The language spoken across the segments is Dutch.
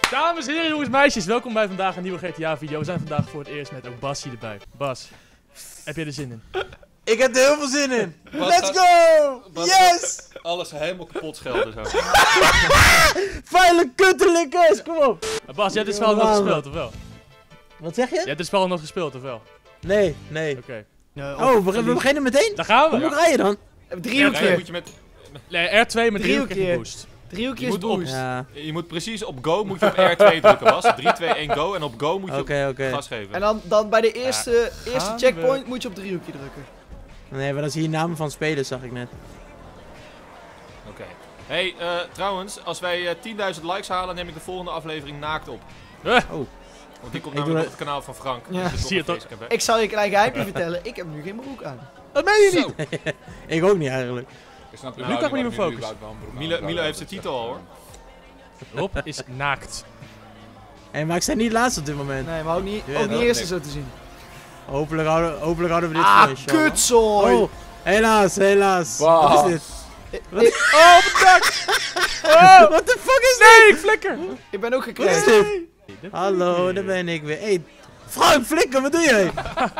Dames en heren, jongens, meisjes, welkom bij vandaag een nieuwe GTA-video. We zijn vandaag voor het eerst met ook Bassie erbij. Bas, heb je er zin in? Ik heb er heel veel zin in. Bas Let's go! Yes! Alles helemaal kapot schelden zo. Vuile kuttelikkers, kom op! Bas, jij hebt dit spel nog gespeeld, of wel? Wat zeg je? Jij hebt dit spel nog gespeeld, of wel? Nee. Oké. Oh, we beginnen meteen? Daar gaan Hoe we! moet ik rijden dan? Driehoekje. Moet je met... Nee, R2 met driehoekje boost. Driehoekje is boost. Ja. Je moet precies op go moet je op R2 drukken, Bas. 3, 2, 1, go. En op go moet je op gas geven. En dan bij de eerste gaan checkpoint moet je op driehoekje drukken. Nee, maar dat is hier namen van spelers, zag ik net. Oké. Hey, trouwens, als wij 10.000 likes halen, neem ik de volgende aflevering naakt op. Oh. Want die komt Ik namelijk doe op het kanaal van Frank. Ja. Dus Zie je toch? Ik zal je een klein geheimje vertellen, ik heb nu geen broek aan. Dat meen je niet! Ik ook niet eigenlijk. Ik snap Nu kan ik me niet meer focussen. Milo heeft zijn titel al hoor. Rob is naakt. Hey, maar ik sta niet laatst op dit moment. Nee, maar ook niet Ja, eerste zo te zien. Hopelijk houden we dit Ah, voor, inshallah. kutzooi! Oh, helaas. Wow. Wat is dit? Oh, op het dak! Oh, what the fuck is dit? Nee, ik flikker! Ik ben ook Wat is gekregen. dit? Hallo, daar ben ik weer. Hey, Frank, flikker, wat doe jij?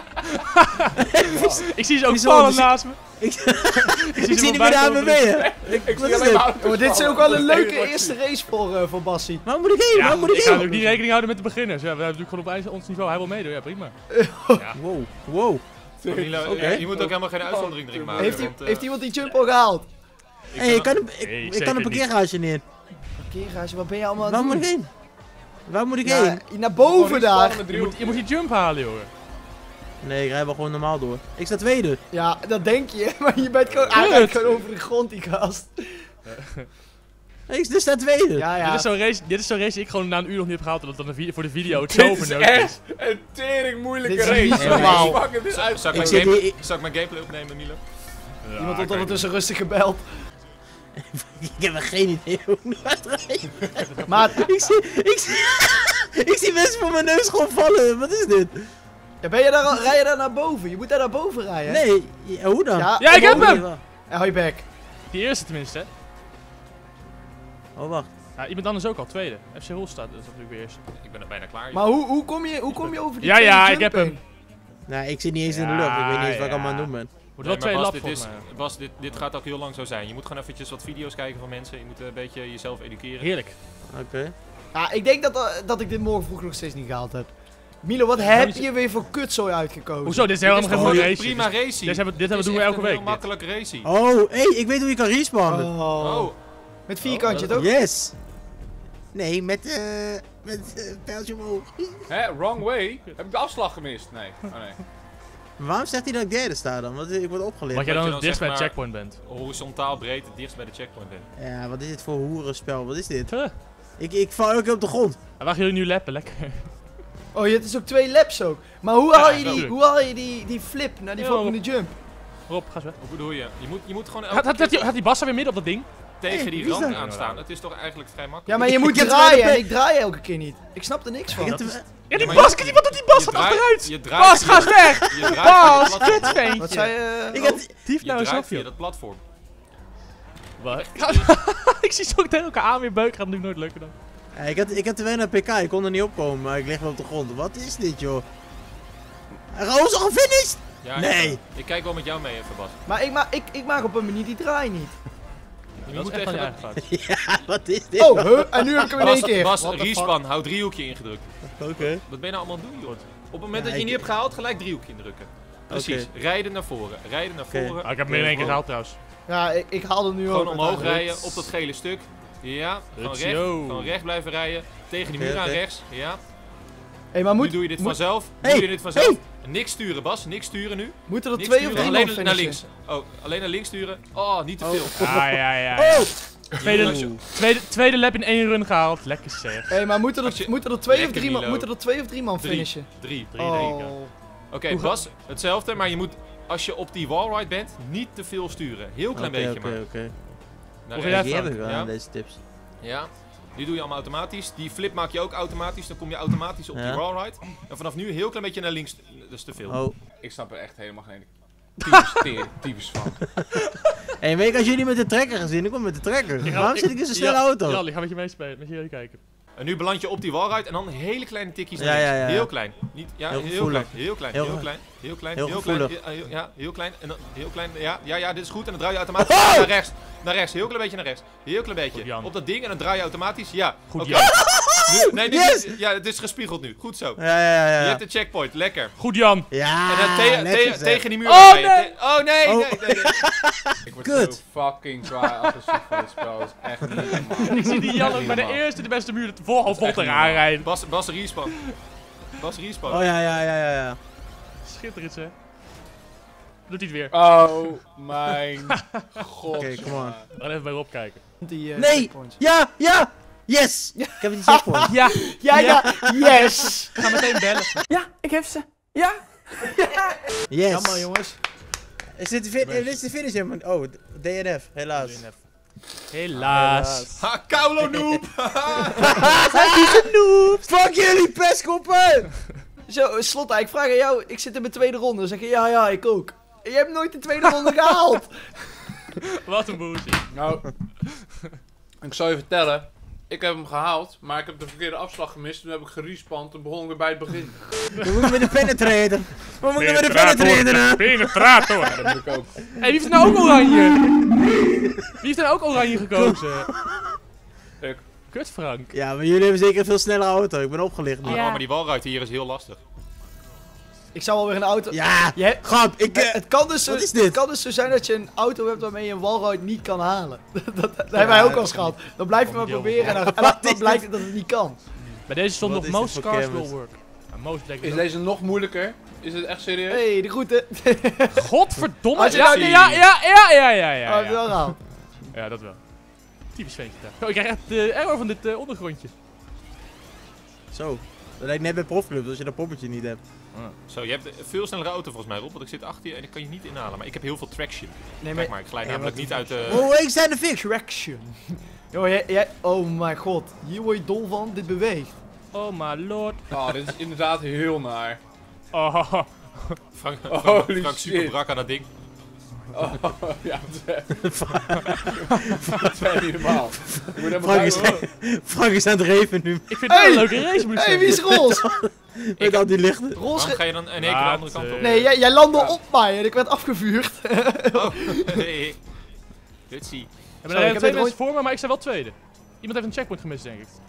Ik zie ze ook Wieso? vallen Dus- naast me. Ik zie zie niet meer de ANWB. Ik Wat zie is alleen dit? maar auto's Oh, dit is vallen. ook wel een leuke eerste race voor Bassie. Waar moet ik heen? Ja, Waar moet ik ik ga heen? natuurlijk niet rekening houden met de beginners. Ja, we hebben natuurlijk gewoon op ons niveau. Hij wil meedoen, ja prima. Wow. Maar Milo, Oké. je moet ook helemaal geen uitzondering erin maken. Heeft iemand die jump al gehaald? Hey, ik kan Nee, een zeker parkeergarage neer. Parkeergarage, wat ben je allemaal aan Waar het moet doen? ik heen? Waar moet ik Ja, heen? naar boven daar. Je moet die jump halen, jongen. Nee, ik rij wel gewoon normaal door. Ik sta tweede. Ja, dat denk je, maar je bent gewoon, hij rijdt gewoon over de grond, die gast. Ik sta tweede. Ja, Dit is zo'n race die ik gewoon na een uur nog niet heb gehaald. Omdat dan voor de video het zo Dit is verneukt is. echt een tering moeilijke Dit is race. niet normaal. Fuck, dit is uit. Zal Ik zit hier- ik mijn gameplay opnemen, Milo? Ja, Iemand wordt kan ondertussen rustig gebeld. Ik heb er geen idee hoe ik nu ga rijden. Maar Ik zie mensen voor mijn neus gewoon vallen. Wat is dit? ja, rij je daar naar boven? Je moet daar naar boven rijden. hè? Nee, hoe dan? Ja, ik heb hem! Ja, hou je bek. Die eerste tenminste, hè. Oh, wacht. Ja, iemand anders ook al, tweede. FC Holstad is natuurlijk weer eerste. Ik ben er bijna klaar. Maar hoe kom je over die Ja, tweede ja, jump ik heb heen? hem. Nou, ik zit niet eens in de Ja, lucht. Ik weet niet eens wat ik ja. allemaal aan het doen ben. Wordt wel Nee, maar twee Bas, lap volgens mij. Bas, dit gaat ook heel lang zo zijn. Je moet gewoon eventjes wat video's kijken van mensen. Je moet een beetje jezelf educeren. Heerlijk. Oké. Ja, ik denk dat ik dit morgen vroeg nog steeds niet gehaald heb. Milo, wat heb je weer voor kutzooi uitgekozen? Hoezo? Dit is helemaal geen Gewoon mooie een race. prima race. Dit doen we elke week. Een makkelijk race. Oh, hey, ik weet hoe je kan respawnen. Oh. Oh, Met vierkantje, toch? Yes. Nee, met pijltje omhoog. Hè, wrong way. Heb ik de afslag gemist? Nee. Oh nee. Maar waarom zegt hij dat ik derde sta dan? Want ik word opgeleerd. Want jij dan je het dan dichtst bij zeg het maar- checkpoint bent. horizontaal breed het dichtst bij de checkpoint bent. Ja, wat is dit voor hoerenspel? Wat is dit? Huh. Ik val elke keer op de grond. En waar gaan jullie nu lappen? Lekker. Oh, het is ook 2 laps ook. Maar hoe haal je die flip naar die Ja, volgende jump? Rob, ga eens weg. Hoe bedoel je? Je moet gewoon Had die Bas weer midden op dat ding? tegen Hey, die wie is rand dat? aanstaan. Het is toch eigenlijk vrij makkelijk. Ja, maar je moet Ik heb draaien twee en ik draai elke keer niet. Ik snap er niks Ik van. heb Ja, te- die maar Bas, je- wat doet die Bas? Je Gaat draait- achteruit! Je draait Bas, via- ga eens weg! Je draait via Bas, dat platform. kutventje! Wat zei je? Ik Oh. heb... Dief Je nou eens draait af, via joh. dat platform. Wat? Ik zie ze ook tegen elkaar aan weer beuken. Gaat natuurlijk nooit lukken dan. Ja, ik had te weinig PK, ik kon er niet opkomen, maar ik lig wel op de grond. Wat is dit, joh? Roos al gefinished? Ja, Nee. Ik kijk wel met jou mee even, Bas. Maar ik maak op een manier die draai niet. Je Dat moet is echt tegen van je dat... eigen fout. Ja, wat is dit? Oh, en nu heb ik hem in één keer. Bas, What the fuck? respawn, hou driehoekje ingedrukt. Oké. Wat ben je nou allemaal aan het doen, joh? Op het moment Ja, dat je ik- niet hebt gehaald, gelijk driehoekje indrukken. Precies, rijden naar voren, rijden naar Oké. voren. Ah, ik heb hem in één keer gehaald trouwens. Ja, ik haal hem nu ook. Gewoon omhoog uiteindelijk. rijden op dat gele stuk. Ja, Let's gewoon recht blijven rijden. Tegen die muur Oké, aan oké. rechts. Ja, Hé, maar nu doe je dit vanzelf. Nu Hey, doe je dit vanzelf. Niks sturen, Bas. Niks sturen nu. moeten er Niks 2 of sturen. 3 man Alleen naar finishen? links. Oh, alleen naar links sturen. Oh, niet te veel. Ja. Oh! Tweede lap in 1 run gehaald. Lekker zeg. Hé, maar moeten Als je- er 2 of Lekker, 3 man, Milo. moeten er 2 of 3 man Drie. finishen? Drie. Oh. Oké, Bas, hetzelfde, maar je moet, als je op die wallride bent, niet te veel sturen. Heel klein beetje maar. Oké. Naar Hoe rechts. ga Die jij, heb ik wel, Ja. deze tips. Ja, die doe je allemaal automatisch. Die flip maak je ook automatisch, dan kom je automatisch op die Ja. wallride. En vanaf nu heel klein beetje naar links, dat is te veel. Oh. Ik snap er echt helemaal geen tyfus van. Hé, weet je, als jullie met de trekker gaan zien, ik kom met de trekker. Waarom zit ik in zo'n snelle auto? Ja, ik ga met je meespelen, met jullie kijken. En nu beland je op die walruit en dan hele kleine tikjes naar Ja, links. ja, ja. Heel klein. Niet, ja, Heel heel gevoelig. klein. Heel klein. Heel Heel ge- klein. Heel klein. heel Heel klein. gevoelig. Ja, heel klein. En dan heel klein. Ja, dit is goed. En dan draai je automatisch Oh! naar rechts. Naar rechts. Heel klein beetje naar rechts. Heel klein beetje. Goed, Jan. Op dat ding en dan draai je automatisch. Ja. Goed, Oké. Jan. Nee, Yes! ja, het is gespiegeld nu. Goed zo. Ja. Je hebt de checkpoint. Lekker. Goed, Jan. Ja, En dan netjes, hè. tegen die muur. Oh, ga je. nee! Oh nee, Oh. nee. Ik word Kut. zo fucking zwaar agressief van dit spel. Dat is echt niet normaal. Ik zie die Jan ook bij de Normaal. eerste de beste muur vol echt vol niet eraan rijden. Bas respawn. Bas respawn. Oh ja. Schitterend, hè. Doet hij het weer. Oh mijn god. Oké, come on. We gaan even bij Rob kijken. Die, Nee! checkpoints. Ja! Yes! Ik heb die checkpoint. Ja, Ja, yes! ga meteen bellen. Ja, ik heb ze. Ja. Yes. Jammer, jongens. Is dit de finish? Oh, DNF, helaas. Helaas. Ha, Kaulo noob! Fuck jullie, pestkoppen! Zo, Slotta, ik vraag aan jou. Ik zit in mijn tweede ronde. Dan zeg je, ja, ik ook. En je hebt nooit de tweede ronde gehaald. Wat een bullshit. Nou, ik zal je vertellen. Ik heb hem gehaald, maar ik heb de verkeerde afslag gemist. Toen heb ik gerespawnd. Toen begon ik weer bij het begin. We moeten met de penetrator. We moeten met de penetrator. Penetrator. Ja, dat moet ik ook. Hé, wie heeft er nou ook oranje? Wie heeft er nou ook oranje gekozen? Ik. Kut Frank. Ja, maar jullie hebben zeker een veel snellere auto. Ik ben opgelicht nu. Oh, Ja. maar die walruit hier is heel lastig. Ik zou wel weer een auto... Ja, Je hebt- grap, Het kan dus zo, Wat is dit? Het kan dus zo zijn dat je een auto hebt waarmee je een walruit niet kan halen. Dat hebben wij ook al eens gehad. Dan blijf je maar Ideaal. proberen en dan Wat is blijkt het dat het niet kan. Bij deze stond Wat nog is dit most voor cars kermis? will work. Ja, most bleek Is ook. deze nog moeilijker? Is het echt serieus? Hey, de groeten. Godverdomme. Als je Ja, nou- ja. Oh, heb je wel gehaald. Ja, dat wel. Typisch ventje daar. Oh, ik krijg echt de error van dit ondergrondje. Zo. Dat lijkt net bij profclubs als je dat poppetje niet hebt. Zo, je hebt een veel snellere auto volgens mij, Rob. Want ik zit achter je en ik kan je niet inhalen. Maar ik heb heel veel traction. Nee, Kijk maar, ik glijd namelijk niet uit de... Oh, ik sta in de fik. Traction. Joh, oh mijn god. Hier word je dol van. Dit beweegt. Oh my lord. Oh, dit is inderdaad heel naar. Oh. Frank Holy super shit. brak aan dat ding. Oh, ja, dat is echt niet normaal. Ik moet helemaal Frank is, bij- Frank is aan het reven nu. Ik vind het wel Hey! een leuke race, moet ik Hé, zeggen. wie is roze? Met al die lichten. Roze... Waarom ga je dan in één keer de andere kant op? Nee, jij landde op mij en ik werd afgevuurd. Oh, nee. Gutsie. Ja, maar Sorry, er ik heb zijn twee dit mensen voor me, maar ik sta wel tweede. Iemand heeft een checkpoint gemist, denk ik.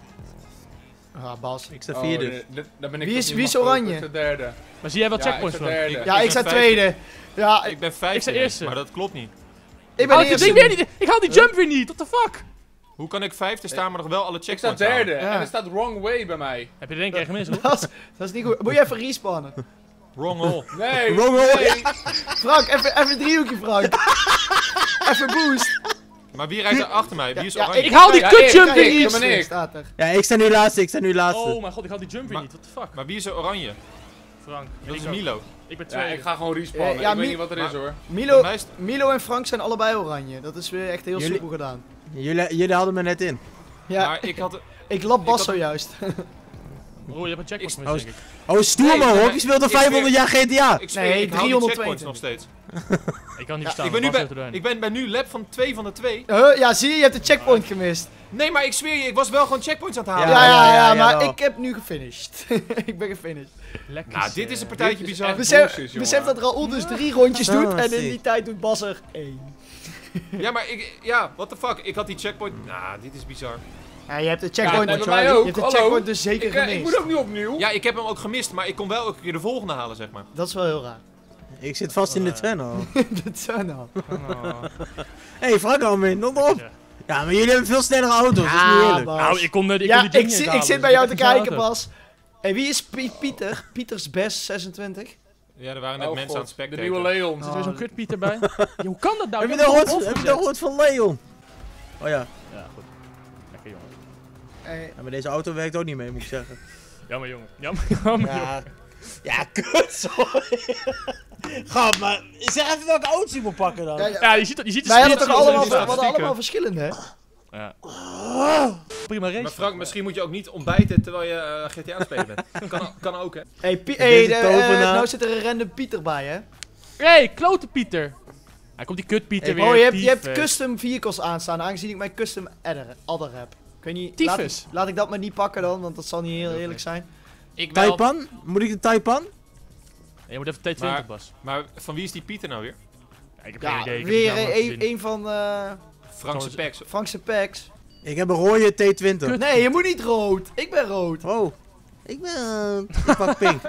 Ah, Bas. Ik sta Oh, vierde. daar ben ik Wie toch is- niet wie is makkelijk. oranje? Ik sta derde. Maar zie jij wel Ja, checkpoints, ik sta Frank? derde. Ja, ik ben sta vijfde. tweede. Ja, Ik ben Ik vijfde, sta eerste. maar dat klopt niet. ik Oh, ben ik, ding weer eerste. niet. Ik haal die jump weer niet. What the fuck? Hoe kan ik vijfde staan, maar nog wel alle Ik sta checkpoints derde Ja. en er staat wrong way bij mij. Heb je er één keer gemist, hoor? Dat is niet goed. Moet je even respawnen? halen? Wrong hole. Nee, Wrong way. nee. Frank, even een driehoekje, Frank. Even boost. Maar wie rijdt er achter mij? Wie is Ja, oranje? Ik haal die Ja, kut ik- jump ik- weer ik- niet. ben ik. Staat er. Ja, ik sta nu laatste. Oh mijn god, ik haal die jump weer Maar- niet. What the fuck? Maar wie is er oranje? Frank. Dat is ik ook. Milo. Ik ben Ja, tweede. ik ga gewoon respawnen. Ja, ik weet Mi- niet wat er is hoor. Bij Milo, mij is- Milo en Frank zijn allebei oranje. Dat is weer echt heel Jullie- soepel gedaan. Jullie hadden me net in. Ja, Maar ik had... ik lap Bas had- zojuist. Broer, je hebt een checkpoint Ik- gemist, denk ik. Oh, stoer Nee, man, nee, hoor. Je speelt al ik 500 jaar GTA. Ik zweer, Nee, ik haal die 322. checkpoints nog steeds. Ik kan niet Ja, verstaan. Ik ben, nu Bas heeft er doorheen. ik ben bij nu lab van 2 van de 2. Ja, zie je, je hebt de checkpoint gemist. Nee, maar ik zweer je, ik was wel gewoon checkpoints aan het halen. Ja, Ja, maar jawel. ik heb nu gefinished. Ik ben gefinished. Lekker. Nou, dit is een partijtje Dit is bizar. echt- Besef, bullshit, jongen. besef dat Raoul dus 3 rondjes Zo, doet en in sick. die tijd doet Bas er 1. Ja, maar ik... Ja, what the fuck. Ik had die checkpoint... Nou, dit is bizar. Ja, je hebt de Ja, checkpoint, bij Charlie. mij ook. Je hebt de Hallo. checkpoint dus zeker Ik gemist. moet ook niet opnieuw. Ja, ik heb hem ook gemist, maar ik kon wel elke keer de volgende halen, zeg maar. Dat is wel heel raar. Ik zit vast in de tunnel. Dat zou nou. Oh. Hé, Frank al mee, not op. Ja. Ja, maar jullie hebben veel snellere auto's, dat is niet eerlijk. Bas. Nou, ik kon die Ja, jump niet ik halen, zit dus bij jou te heb een kijken, auto. Bas. En wie is Pieter? Pieters Best 26? Ja, er waren net Oh, mensen God, aan het de spectaten. nieuwe Leon. Er zit weer zo'n kutpieter bij. Ja, hoe kan dat nou? Heb je Ik dat hem gehoord? gewoon Heb je dat gehoord van Leon? Oh ja. Ja, goed. Lekker jongen. Ja, maar deze auto werkt ook niet mee, moet ik zeggen. Jammer jongen. Jammer jongen. Ja, ja, kut, sorry. Gap, maar zeg even welke auto je moet pakken dan. Ja, je ziet de Wij hadden speed toch zo allemaal, in we die hadden statistieken. allemaal verschillende, hè? Ja. Prima race. Maar Frank, misschien moet je ook niet ontbijten terwijl je GTA aan het spelen bent. Kan ook, hè. Hey, Deze tovenaar. nou zit er een random Pieter bij, hè? Hey, klote Pieter. Hij komt die kut Pieter Hey, weer. Oh, je hebt dief, custom vehicles aanstaan, aangezien ik mijn custom adder heb. Ik weet niet, Tyfus. laat ik dat maar niet pakken dan, want dat zal niet heel eerlijk zijn. Ik wel. Taipan? Moet ik de Taipan? Je moet even T20, Maar- Bas. Maar van wie is die Pieter nou weer? Ja, ik heb Ja, geen idee. ik heb weer die naam nooit gezien. een van Frankse packs. Frankse packs. Ik heb een rode T20. Kut. Nee, je moet niet rood. Ik ben rood. Oh. Ik pak pink.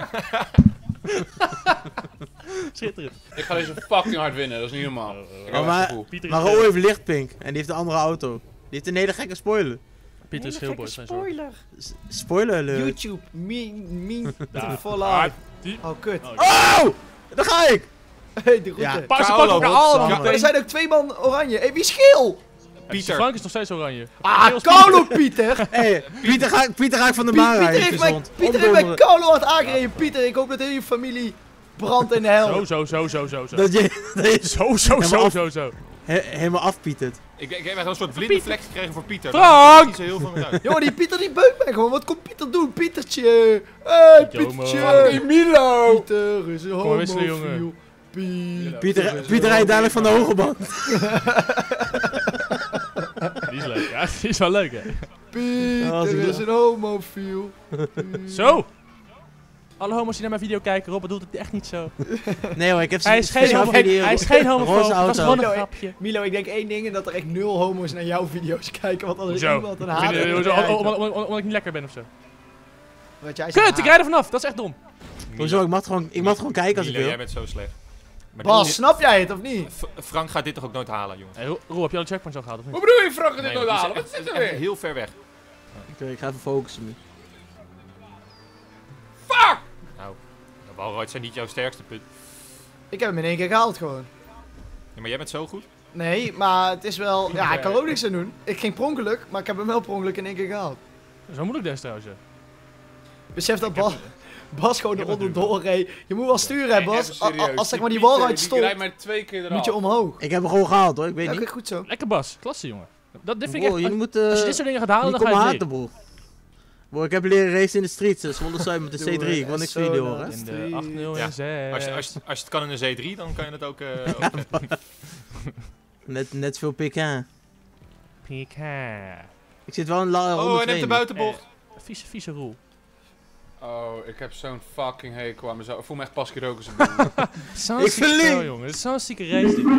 Schitterend. Ik ga deze fucking hard winnen, dat is niet normaal. Ik heb echt maar- gevoel. Pieter Maar is Raoul heeft lichtpink. En die heeft een andere auto. Die heeft een hele gekke spoiler. Pieter is Hele heel boos. gekke Zijn zorgen. spoiler. Spoiler alert. YouTube, mean Ja. for life. Die- Oh, kut. Oh! Daar ga ik! Hey, de route. Ja. Pas ze Paolo, pakken allemaal Godsamme. Maar er meteen. zijn ook 2 man oranje. Hé, wie is geel? Pieter. Frank is nog steeds oranje. Ah, Geel is Carlo Pieter. Hey, Pieter ga ik van de baan rijden. Pieter heeft mij Carlo hard aangereden. Pieter, ik hoop dat heel je familie brandt in de hel. Zo. Dat je Zo. helemaal afpietert. Ik heb echt een soort blinde vlek gekregen voor Pieter. Frank! Daar maakt niet zo heel veel meer uit. Jongen, die Pieter die beukt mij gewoon. Wat komt Pieter doen? Pietertje. Hey, Pieter, homo. Pietertje. Milo! Pieter is een Kom maar wisselen, jongen. homofiel. Pieter rijdt dadelijk van de hoge band. Die is leuk. Ja, die is wel leuk, hè. als ik Pieter is dat- een homofiel. Zo. Alle homo's die naar mijn video kijken, Rob bedoelt het echt niet zo. Nee hoor, ik heb Hij is geen speciaal homo. video- Hij is geen homofoob. roze Dat was auto. gewoon een grapje. Milo, ik denk één ding en dat er echt 0 homo's naar jouw video's kijken. Want anders is Hoezo? iemand een Ik haat. vind het- hoezo? Omdat ik niet lekker ben of zo. Wat jij zegt, Kut, ik rijd er vanaf. Dat is echt dom. Hoezo, ik mag gewoon kijken als ik Milo, wil. jij bent zo slecht. Maar Bas, snap jij het of niet? Frank gaat dit toch ook nooit halen, jongen? Hey, Roel, heb je al de checkpoints al gehad of niet? Hoe bedoel je, Frank, dit Nee, nooit want die halen? is Wat echt- zit er echt weer? heel ver weg. Oké, ik ga even focussen nu. Fuck! Nou, de walruits zijn niet jouw sterkste punt. Ik heb hem in 1 keer gehaald gewoon. Ja, maar jij bent zo goed. Nee, maar het is wel... Ja, ik kan er ook niks aan doen. Ik ging per ongeluk, maar ik heb hem wel per ongeluk in 1 keer gehaald. Zo moeilijk des trouwens. hè. Besef dat Bas gewoon Ik heb eronder het door reed. Je moet wel sturen, hè, Bas. Even serieus. Als zeg maar die Pieter, walruit Die stopt, rijdt mij 2 keer eraf. moet je omhoog. Ik heb hem gewoon gehaald hoor, ik weet Ja, niet. oké, goed zo. Lekker Bas. Klasse, jongen. Dit vind ik Bro, echt... jullie moeten Als je dit soort dingen gaat halen, niet dan ga komen je haten, het bro. Bro, ik heb leren racen in de streets, dus zonder zuim met de Doe C3. Ik wil niks zo video dan. horen. in de 8-0 Ja, en 6. Als je het kan in een Z3, dan kan je het ook... ook Net veel PK. Pika. Ik zit wel in la oh, ronde en 2 heeft de nu. buitenbocht. Vieze Roel. Oh, ik heb zo'n fucking hekel aan mezelf. Ik voel me echt pas roken zijn boel. Zo'n Ik zieke verlies. spel, jongen. Dit is zo'n zieke race, dit.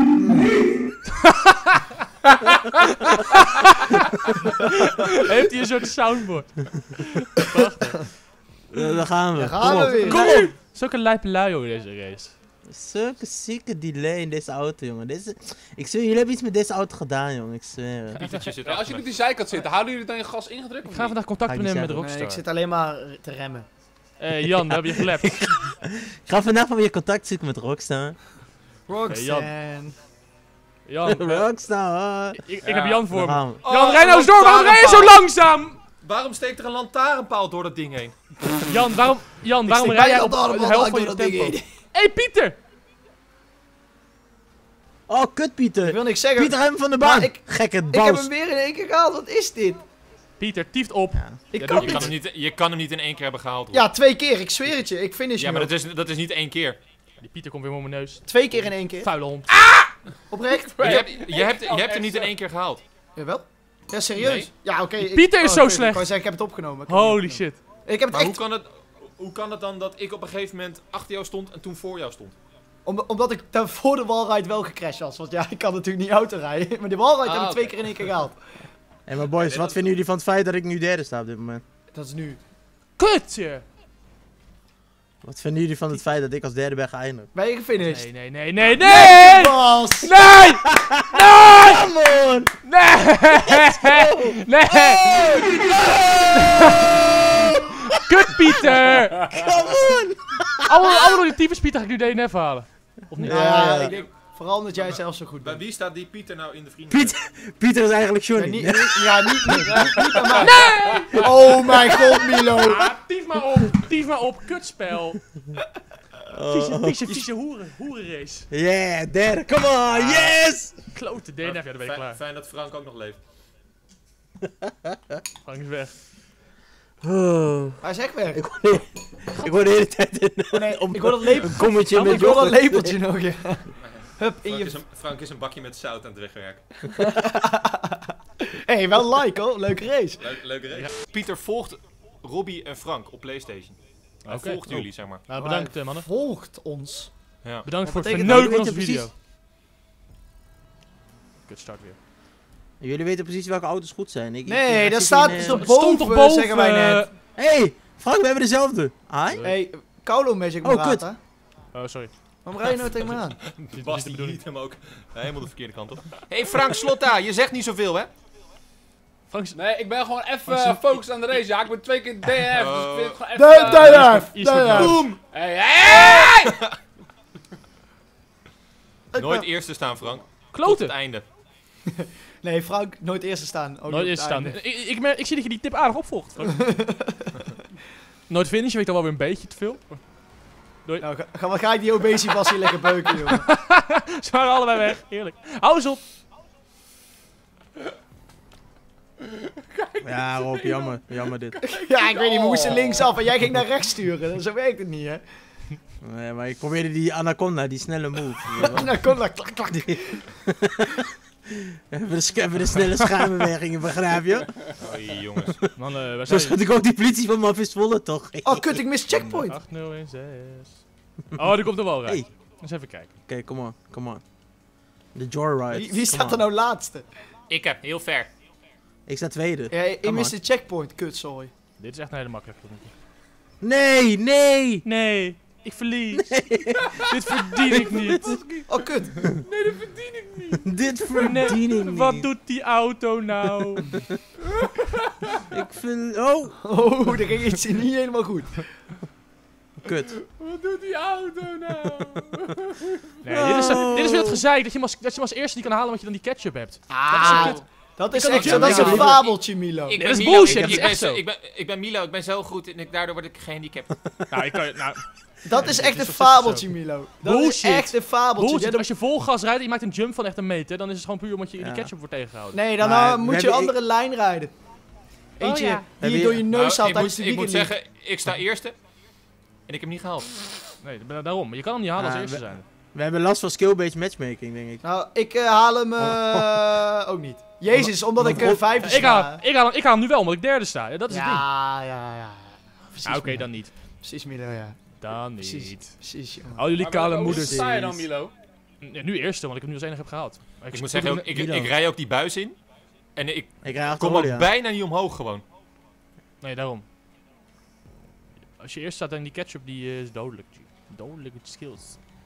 Heeft hij een soort soundboard? Daar gaan we. Daar gaan we weer. Kom op! Zulke lijpe lui, jongen, deze race. Zulke zieke delay in deze auto, jongen. Ik zweer, jullie hebben iets met deze auto gedaan, jongen. Ik zweer het. Pietertje zit Ja, als achter je op me. die zijkant zit, houden jullie dan je gas ingedrukt? Ik of ga niet? vandaag contact Ga ik opnemen niet met zeggen. Rockstar. Nee, ik zit alleen maar te remmen. Jan, we hebben je gelapt. Ik ga vandaag weer contact zoeken met Rockstar. Roxanne. Jan, Rockstar. ik heb Jan voor Daar me. gaan we. Jan, rij nou eens door! Waarom rij je zo langzaam? Waarom steekt er een lantaarnpaal door dat ding heen? Jan, waarom rij jij op de helft van je tempo? Hé, Pieter! Oh, kut Pieter. Ik wil niks zeggen. Pieter, hem van de baan. Maar ik Gekke heb bals. hem weer in 1 keer gehaald. Wat is dit? Pieter, tieft op. Ik Ja, kan Je kan hem niet in één keer hebben gehaald. Roel. Ja, 2 keer. Ik zweer het je. Ik finish Ja, hem maar ook. dat is niet 1 keer. Die Pieter komt weer op mijn neus. 2 keer in 1 keer. Vuile hond. Oprecht? Je hebt hem niet in 1 keer gehaald. Jawel. Ja, serieus? Nee. Ja, oké. Pieter is zo oké, slecht. Ik wou zeggen, ik heb het opgenomen. Ik heb het Holy opgenomen. shit. Ik heb het Maar echt... hoe kan het dan dat ik op een gegeven moment achter jou stond en toen voor jou stond? Omdat ik daar voor de wallride wel gecrashed was. Want ja, ik kan natuurlijk niet auto rijden. Maar die wallride heb ik 2 oké. keer in 1 keer gehaald. Hé, maar boys, wat vinden jullie van het feit dat ik nu derde sta op dit moment? Dat is nu. Kutje! Wat vinden jullie van het feit dat ik als derde ben geëindigd? Ben je gefinished? Nee! Nee! Bas! Nee! Nee! Come on! Nee! Nee! Kut Pieter! Come on! Allemaal door die tyfus Pieter ga ik nu DNF halen. Of niet? Nou Ja. ja, ik denk vooral omdat jij zelf zo goed Bij bent. wie staat die Pieter nou in de vrienden? Pieter is eigenlijk Ja, Johnny. niet bij mij. Nee! Oh mijn god, Milo! Ah, tief maar op, kutspel. Vieze hoerenrace. Yeah, derde. Come on, yes! Klote DNF, ja, dan ben ik klaar. Fijn dat Frank ook nog leeft. Frank is weg. Oh, Hij is echt weg. ik hoor de hele tijd Nee, ik wil dat lepeltje. een kommetje met Ik wil dat yoghurt. lepeltje nog, ja. Hup, in Frank je... is, Frank is een bakje met zout aan het wegwerken. Hey, wel like hoor. Leuke race. Leuke race. Pieter volgt Robbie en Frank op PlayStation. Hij Oké. volgt jullie, zeg maar. Nou, bedankt mannen. Volgt ons. Ja. Bedankt voor het betekent verneuken dat? van onze Weet je video. Kut, start weer. Jullie weten precies welke auto's goed zijn. Nee, ik daar zit staat in, dus Het stond toch boven, zeggen wij net. Hey, Frank, we hebben dezelfde. Hi. Hey, Kaulo Magic Oh, Marata. Oh, sorry. Waarom rij je nou tegen me aan? Bas die liet hem ook helemaal de verkeerde kant op. Hey Frank Slotta, je zegt niet zoveel hè? Frank, Nee, ik ben gewoon even Frank- gefocust aan de race. Ja, ik ben 2 keer DF, dus ik vind het gewoon even... DF! Boom! Hey, hey! Nooit eerste staan Frank. Tot het Kloten! einde. Nee, Frank, nooit eerste staan. Ook Nooit op eerst het staan. einde. Ik zie dat je die tip aardig opvolgt. Frank. Nooit finish, weet ik dan wel weer een beetje te veel. Nou, wat ga ik die obesitas pas hier lekker beuken, jongen. Ze waren allebei weg. Heerlijk. Hou eens op. Ja, Rob, jammer. Jammer dit. Ja, ik weet niet, we moesten linksaf en jij ging naar rechts sturen. Zo werkt het niet, hè. Nee, maar ik probeerde die Anaconda, die snelle move. Nou, kom maar, klak, klak. Even de snelle schuimbewegingen, begrijp je? Oei jongens. Mannen, waar Zo zijn schud ik ook die politie van mijn Volle toch? Oh, kut, ik mis checkpoint. 8016. Oh, die komt er wel rijden. Hey. Eens even kijken. Oké, come on, come on. De Joyride. Wie come staat er on. nou laatste? Ik heb heel ver. Ik sta tweede. Ja, ik Come mis on. de checkpoint, kut, sorry. Dit is echt een hele makkelijke. Nee, nee! Nee, ik verlies. Dit verdien ik niet. Oh, kut. Dit verdien ik niet. Wat doet die auto nou? Ik vind... Oh! Oh, er ging iets niet helemaal goed. Kut. Wat doet die auto nou? Nee, dit is weer het gezeik dat je hem als eerste niet kan halen omdat je dan die ketchup hebt. Ah, kut. dat is kan echt ook zo, dat is zeggen, een liever- fabeltje, Milo. Ik dat is Milo, bullshit, dat is ben echt zo- zo. Ik ben Milo, ik ben zo goed en daardoor word ik gehandicapt. Nou, ik kan, nou Dat is dit echt is een toch fabeltje, zo. Milo. Dat Bullshit. is echt een fabeltje. bullshit. Ja, Als je vol gas rijdt en je maakt een jump van echt een meter, dan is het gewoon puur omdat je Ja. die ketchup wordt tegengehouden. Nee, dan Maar moet we je hebben- andere lijn rijden. Eentje ja. die je Heb door je- je Nou, neus haalt ik tijdens de moet Weekend League. zeggen, ik sta eerste. En ik heb hem niet gehaald. Nee, daarom. Je kan hem niet halen als Ah, eerste we- zijn. We hebben last van skill-based matchmaking, denk ik. Nou, ik haal hem ook niet. Jezus, omdat ik vijfde Ik haal, sta. ik haal hem nu wel, omdat ik derde sta. Ja, dat is het ding. Ja. Precies, Ah, Oké, Milo. dan niet. Precies, Milo, ja. Dan Precies. niet. Precies, jongen. Al jullie kale Hoe moeders. sta je dan, Milo? Ja, nu eerste, want ik hem nu als enige heb gehaald. Maar Ik moet zeggen, ook, ik rij ook die buis in. En ik Ik rij achter kom ook Olja. bijna niet omhoog gewoon. Nee, daarom. Als je eerst staat, dan die ketchup, die is dodelijk. Dodelijke skills.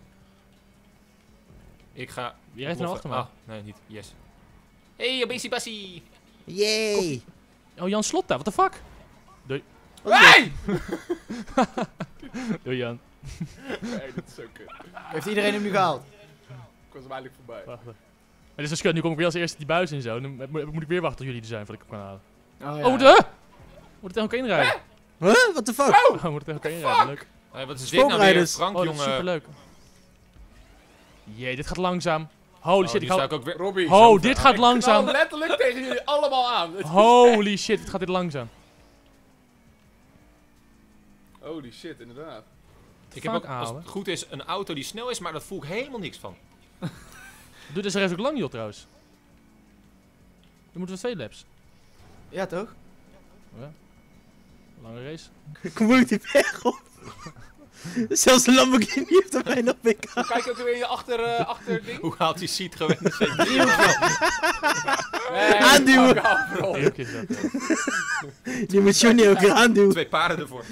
Ik ga... Wie rijdt er nou achter me? Ah, nee, niet. Yes. Hey, Obesi Bassie! Yay! Oh, Jan Slotta, what the fuck? Hey! Doei Jan. Nee, dat is zo kut. Heeft iedereen hem nu gehaald? Ik was hem eigenlijk voorbij. Wacht even. Maar dit is dus kut, nu kom ik weer als eerste die buis in zo. Dan moet ik weer wachten tot jullie er zijn voordat ik hem kan halen. Oh, Oh, moet het tegen elkaar inrijden? Huh? What the fuck? Oh, we moeten tegen elkaar inrijden, leuk. Hey, wat is dit nou weer? Spookrijders. Frank, Oh, dat is jongen. superleuk. Jee, dit gaat langzaam. Holy Oh, shit, die ik sta ga... ik ook weer... Robbie. Oh, dit gaat Ik langzaam. knal letterlijk tegen jullie allemaal aan. Holy shit, het gaat dit langzaam. Holy shit, inderdaad. Ik heb Fuck, ook, als ouwe. het goed is, een auto die snel is, maar daar voel ik helemaal niks van. Doe deze race ook lang, joh, trouwens. Dan moeten we 2 laps. Ja, toch? Lange race. Ik kom moeilijk die berg op. Zelfs de Lamborghini heeft er bijna pk. Kijk ook weer in je achterding. Hoe haalt die seat gewend? Nee, Aanduwen. fuck off, bro. Eerlijk is dat. Die moet Johnny ook weer aanduwen. 2 paarden ervoor.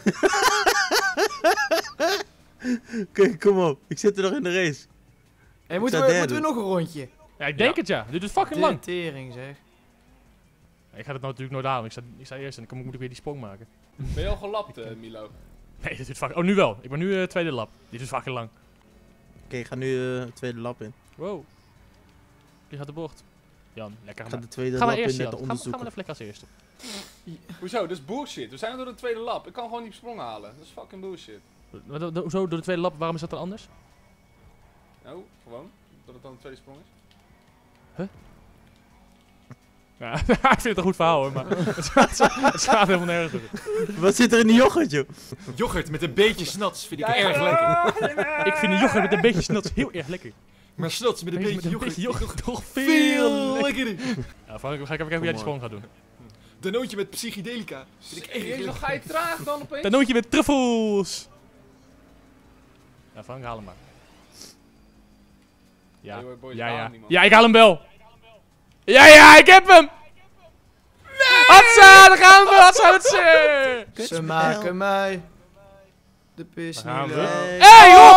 Oké, kom op. Ik zit er nog in de race. Hey, sta moeten we derde. nog een rondje? Ja, ik denk het ja. Dit duurt fucking lang. Tering, zeg. Ik ga het nou natuurlijk nooit halen. Ik sta eerst en dan moet ik weer die sprong maken. Ben je al gelapt, Milo? Nee, dit duurt fucking... Oh, nu wel. Ik ben nu tweede lap. Dit duurt fucking lang. Oké, ik ga nu de tweede lap in. Wow. Die gaat de bocht. Jan, lekker. Ik ga de tweede Ga maar lap in eerst, net Jan. te Ga maar onderzoeken. even lekker als eerste. Hoezo? Dat is bullshit. We zijn door de tweede lap. Ik kan gewoon die sprong halen. Dat is fucking bullshit. Hoezo door de tweede lap? Waarom is dat dan anders? Nou, gewoon. Dat het dan de tweede sprong is. Ja, ik vind het een goed verhaal hoor, maar het slaat helemaal nergens op. Wat zit er in die yoghurt, joh? Yoghurt met een beetje snats vind ik erg lekker. Ik vind de yoghurt met een beetje snats heel erg lekker. Maar slots met een beetje yoghurt. yoghurt toch Veel veel lekker. lekkerder. Ja, Frank, ga ik even kijken hoe jij die sprong gaat doen. Danootje met psychedelica. Serieus, dan ga je traag dan opeens? Danootje met truffels. Ja, Frank, haal hem maar. Ja, Hey, boys, ja, haal ja. hem niet, man. Ja, ik haal hem wel. Ja, ik heb hem! Nee! Hatsa, daar gaan we! Hatsa! Ze maken mij de pis Daar gaan niet we. leuk. Hey, Rob!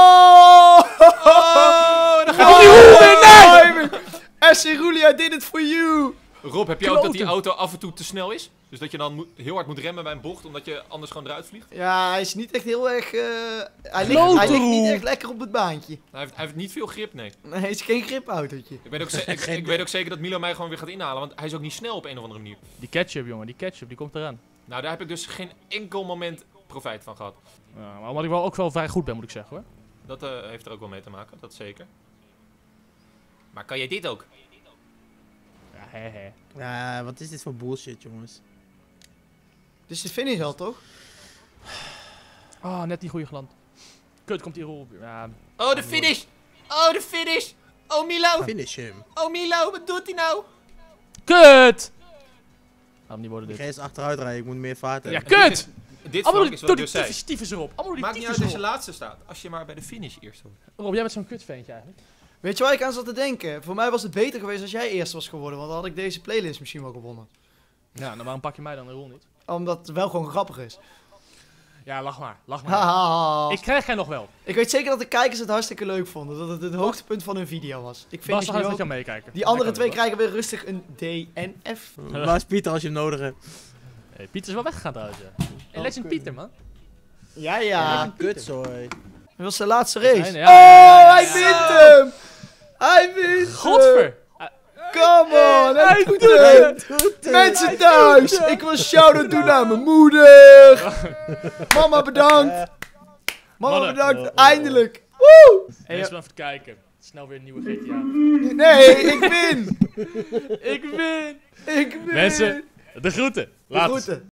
Daar gaat die hoer weer, nee! Rulia did it for you! Rob, heb je ook dat die Kloten. auto af en toe te snel is? Dus dat je dan heel hard moet remmen bij een bocht, omdat je anders gewoon eruit vliegt? Ja, hij is niet echt heel erg... hij Klote ligt niet roe. echt lekker op het baantje. Hij heeft niet veel grip, nee. Nee, hij is geen gripautootje. Ik weet, ook ik weet ook zeker dat Milo mij gewoon weer gaat inhalen, want hij is ook niet snel op een of andere manier. Die ketchup, jongen, die ketchup, die komt eraan. Nou, daar heb ik dus geen enkel moment profijt van gehad. Ja, maar omdat ik wel ook wel vrij goed ben, moet ik zeggen, hoor. Dat heeft er ook wel mee te maken, dat zeker. Maar kan jij dit ook? Ja, hè. Ja, wat is dit voor bullshit, jongens? Dit is de finish al, toch? Oh, net die goede geland. Kut, komt die rol. Ja, Oh, de finish! Oh, de finish! Oh, Milo! Finish hem. Oh, Milo, wat doet hij nou? kut! Waarom niet worden Ik dit? ga eens achteruit rijden, ik moet meer vaart Ja, hebben. kut! Dit Allemaal Frank, is wat door ik die dus zei. tyfus erop. Allemaal door die Maakt niet uit tyfus als je erop. laatste staat, als je maar bij de finish eerst wordt. Rob, jij bent zo'n kutveentje eigenlijk. Weet je waar ik aan zat te denken? Voor mij was het beter geweest als jij eerst was geworden, want dan had ik deze playlist misschien wel gewonnen. Ja, nou waarom pak je mij dan de rol niet? Omdat het wel gewoon grappig is. Ja, lach maar. Lach maar. Haha. Ik krijg jij nog wel. Ik weet zeker dat de kijkers het hartstikke leuk vonden. Dat het het hoogtepunt van hun video was. Ik vind Bas, het nog nu even met ook. jou meekijken. Die andere Lekker, twee krijgen weer rustig een DNF. Waar is Pieter als je hem nodig hebt? Hey, Pieter is wel weggegaan trouwens, ja. Hey, Legend oké. Pieter, man. Ja, ja. Kutzooi. Dat was zijn laatste race. Ja, Oh, hij wint hem! Hij wint hem! Godver! Come on, hij Hij doet doet het! het! Mensen thuis, ik wil shout-out doen naar mijn moeder! Mama bedankt! Mama Mannen. bedankt, eindelijk! Woe! Hey, eens even kijken. Snel weer een nieuwe GTA. Nee, ik win! Ik win! Ik win! Mensen, de groeten. De Later. groeten.